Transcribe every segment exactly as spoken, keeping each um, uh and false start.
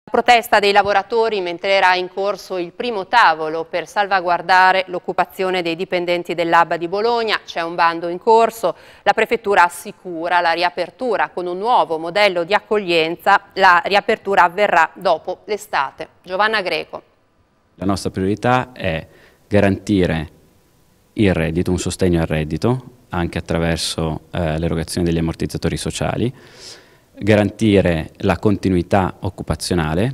Protesta dei lavoratori mentre era in corso il primo tavolo per salvaguardare l'occupazione dei dipendenti dell'H B di Bologna. C'è un bando in corso, la prefettura assicura la riapertura con un nuovo modello di accoglienza. La riapertura avverrà dopo l'estate. Giovanna Greco. La nostra priorità è garantire il reddito, un sostegno al reddito, anche attraverso eh, l'erogazione degli ammortizzatori sociali, garantire la continuità occupazionale,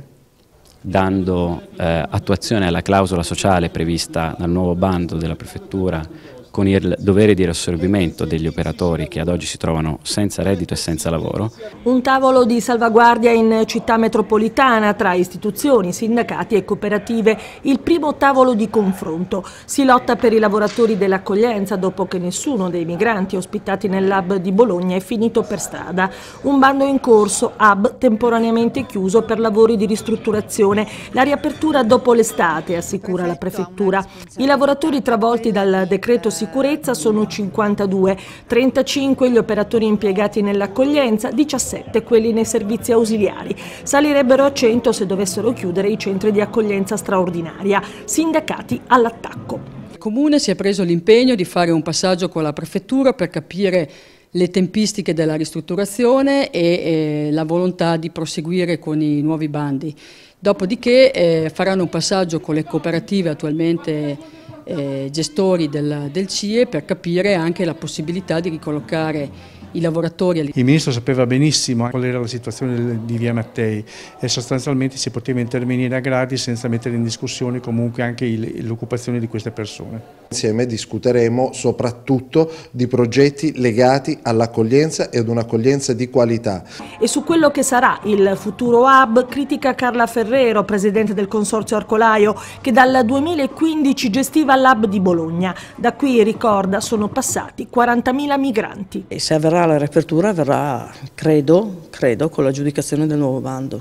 dando eh, attuazione alla clausola sociale prevista dal nuovo bando della Prefettura con il dovere di riassorbimento degli operatori che ad oggi si trovano senza reddito e senza lavoro. Un tavolo di salvaguardia in città metropolitana tra istituzioni, sindacati e cooperative, il primo tavolo di confronto. Si lotta per i lavoratori dell'accoglienza dopo che nessuno dei migranti ospitati nell'H B di Bologna è finito per strada. Un bando in corso, H B temporaneamente chiuso per lavori di ristrutturazione. La riapertura dopo l'estate, assicura la Prefettura. I lavoratori travolti dal decreto sicurezza sono cinquantadue, trentacinque gli operatori impiegati nell'accoglienza, diciassette quelli nei servizi ausiliari. Salirebbero a cento se dovessero chiudere i centri di accoglienza straordinaria. Sindacati all'attacco. Il Comune si è preso l'impegno di fare un passaggio con la Prefettura per capire le tempistiche della ristrutturazione e eh, la volontà di proseguire con i nuovi bandi. Dopodiché eh, faranno un passaggio con le cooperative attualmente Eh, gestori del, del C I E per capire anche la possibilità di ricollocare i lavoratori. Il Ministro sapeva benissimo qual era la situazione di Via Mattei e sostanzialmente si poteva intervenire a gradi senza mettere in discussione comunque anche l'occupazione di queste persone. Insieme discuteremo soprattutto di progetti legati all'accoglienza ed un'accoglienza di qualità. E su quello che sarà il futuro H B critica Carla Ferrero, presidente del Consorzio Arcolaio, che dal duemilaquindici gestiva l'H B di Bologna. Da qui, ricorda, sono passati quarantamila migranti. E se avverrà la riapertura, avverrà, credo, credo, con l'aggiudicazione del nuovo bando,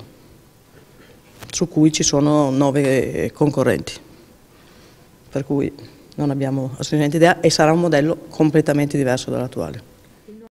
su cui ci sono nove concorrenti. Per cui non abbiamo assolutamente idea e sarà un modello completamente diverso dall'attuale.